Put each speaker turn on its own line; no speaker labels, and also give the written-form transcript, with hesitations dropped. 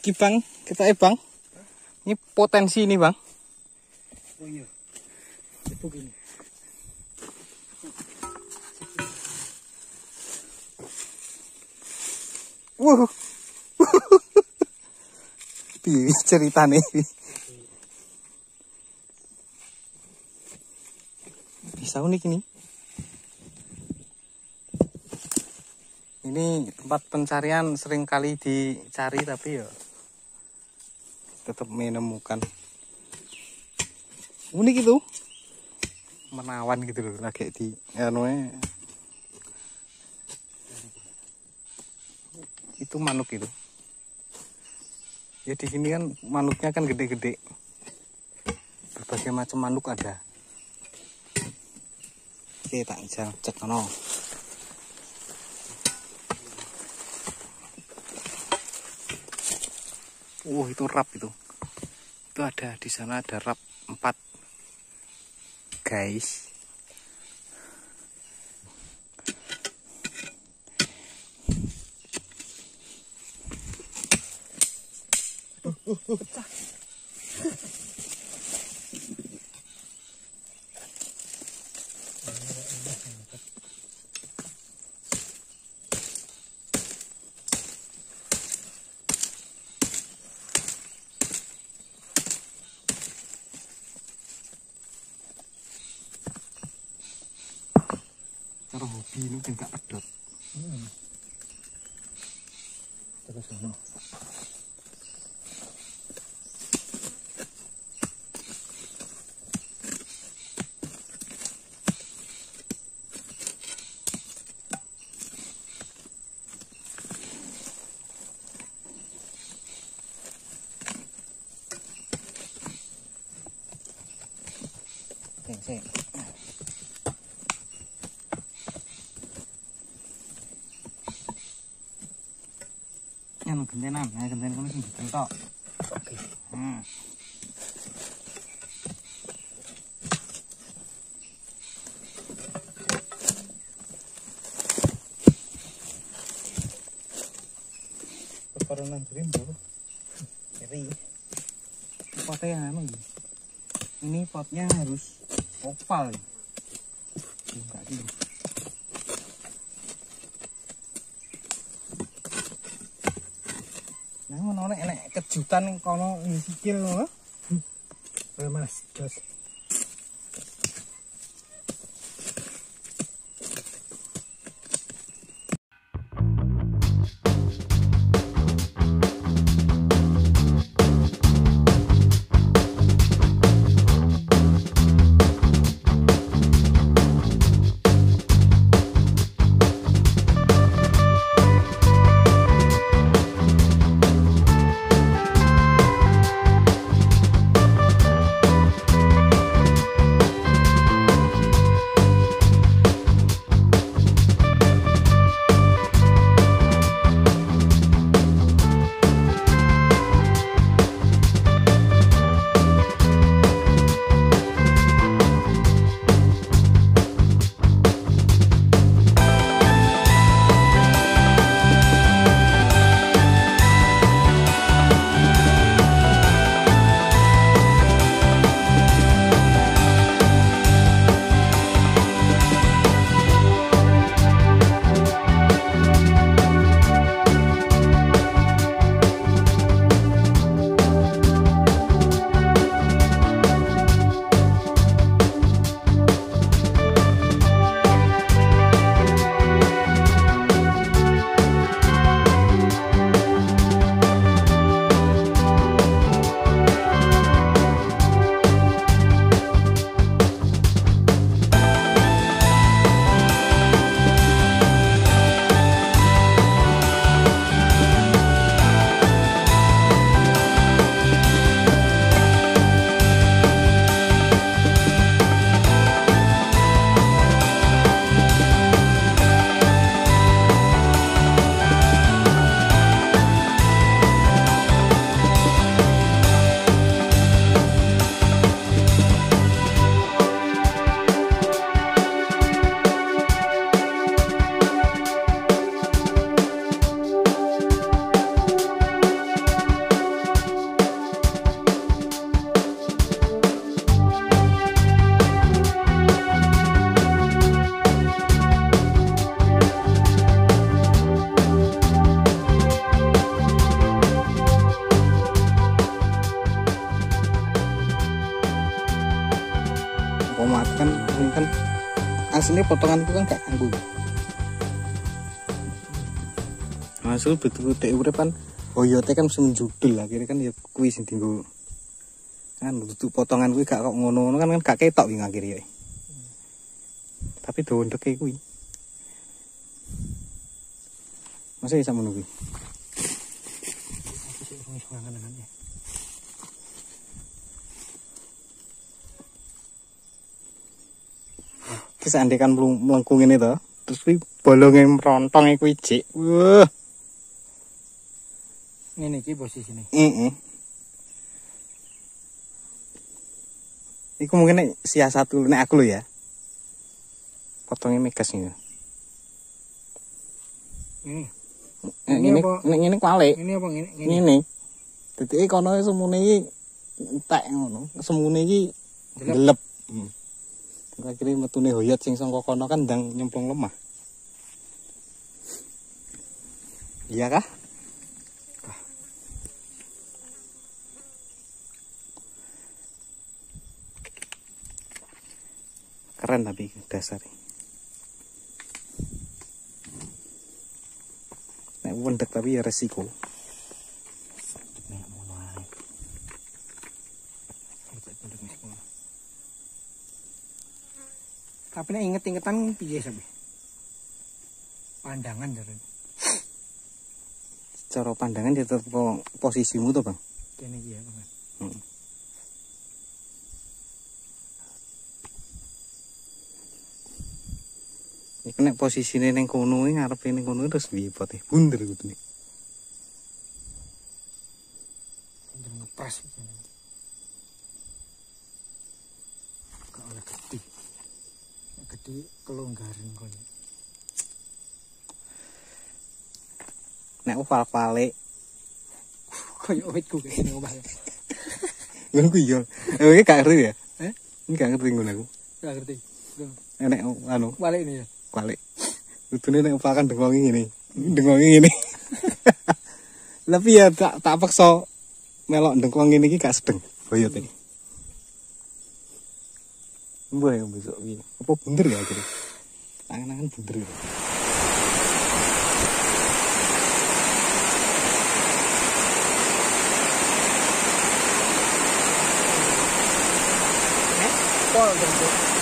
Ki Bang, kita Bang. Ini potensi ini Bang.
Oh iya. Begini.
Wow. Piye ceritane? Bisa unik ini. Ini tempat pencarian sering kali dicari tapi ya tetap menemukan. Unik itu. Menawan gitu loh, lagi di itu manuk itu. Ya di sini kan manuknya kan gede-gede. Berbagai macam manuk ada. Oke, tak cek no. Itu rap itu. Itu ada di sana ada rap 4. Guys. Pecah. Cara hobi ini kan gak pedot. Terus ono. Sing. Yang gentenan, genten kono sing dibentok. Oke. Peperonan dream bro. Keri. Potnya anu. Ini potnya harus oval. Enggak sih. Nah, ngono nek kejutan kono sikil lho.
Mas, gas.
aslinya potongan itu kan gak kanggo. Masuk betul dek urip kan oyote kan mesti menjudul akhirnya kan ya kuwi sing dienggo. Kan tutup potongan kuwi gak kok ngono-ngono kan gak ketok iki akhirnya. Tapi dondeke kuwi. Masa bisa menunggu. Kisah andekan melengkung ini toh, terus kuwi bolonge merontong kuwi jek. Wah.
Ngene iki posisine.
Heeh. Iku mungkin nek siasat nek aku lho ya. Potongnya megas ini. Ini kualik.
Ini apa ngene?
Ngene. Dadi kono semune iki entek ngono. Semune iki gelep. Akhirnya metune hoyot sing saka kono kan ndang nyemplung lemah. Iya kah? Keren tapi dasarnya. Nek wendek tapi ya resiko.
Tapi nek inget-ingetan piye sampe? Pandangan jare.
Cara pandangan ya tetep posisimu tuh, Bang.
Kene iki ya, Bang.
Iku nek posisine ning kono iki ngarepe ning kono terus piye pote? Bunder kudune.
Bunder ngepres jane. Kok oleh gede. Gede kelonggaran kono.
Nek ufal-fale
Kayak witku kene omah.
ngono ku yo. Iki gak ngerti ya?
Heh?
Ini gak ngerti ngono aku.
Gak ngerti.
Nek anu
Balik ini ya.
balik. Kudune nek ufal kan dengongi ngene. Dengongi ngene. Tapi ya tak paksa melok dengkong ngene iki gak sedeng boyote. Mbah ya besok piye? Apa bunder ya akhirnya? Tangan-tangan bunder.
Pol